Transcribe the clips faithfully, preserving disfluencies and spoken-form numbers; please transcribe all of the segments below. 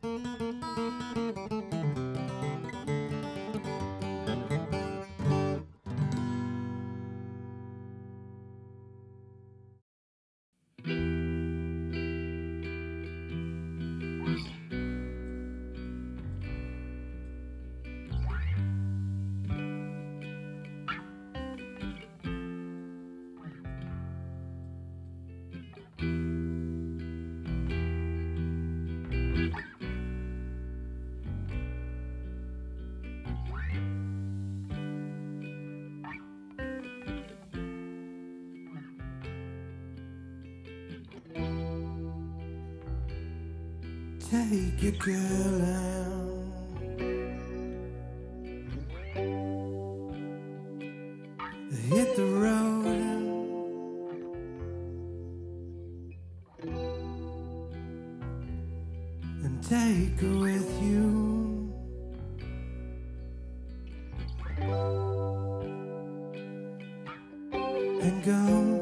Take your girl out, hit the road, and take her with you. And go.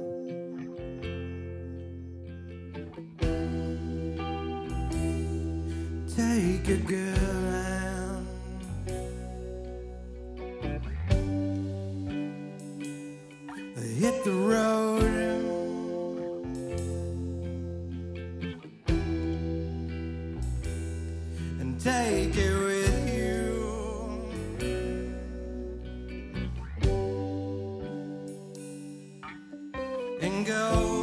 Take a girl out, hit the road, and take it with you. And go.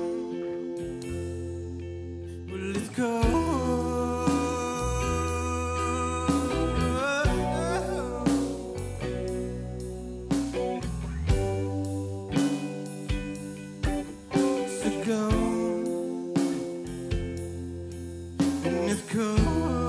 Well, let's go. Go, and it's cool.